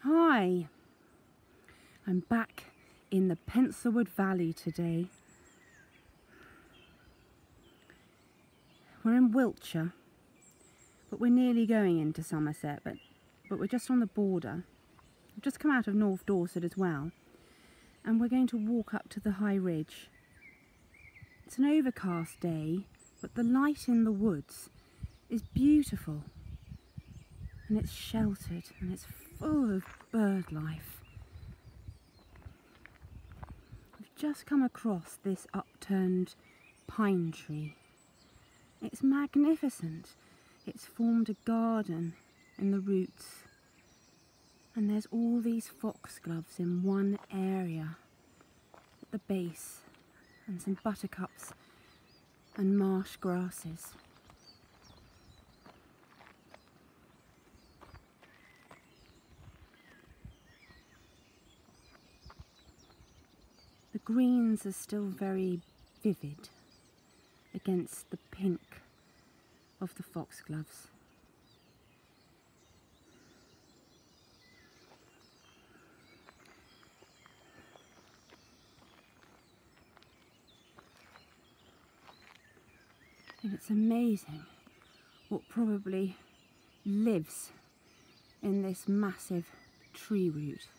Hi, I'm back in the Penslewood Valley today. We're in Wiltshire, but we're nearly going into Somerset, but we're just on the border. We've just come out of North Dorset as well, and we're going to walk up to the high ridge. It's an overcast day, but the light in the woods is beautiful, and it's sheltered and it's full of bird life. We've just come across this upturned pine tree. It's magnificent. It's formed a garden in the roots, and there's all these foxgloves in one area at the base, and some buttercups and marsh grasses. The greens are still very vivid against the pink of the foxgloves. And it's amazing what probably lives in this massive tree root.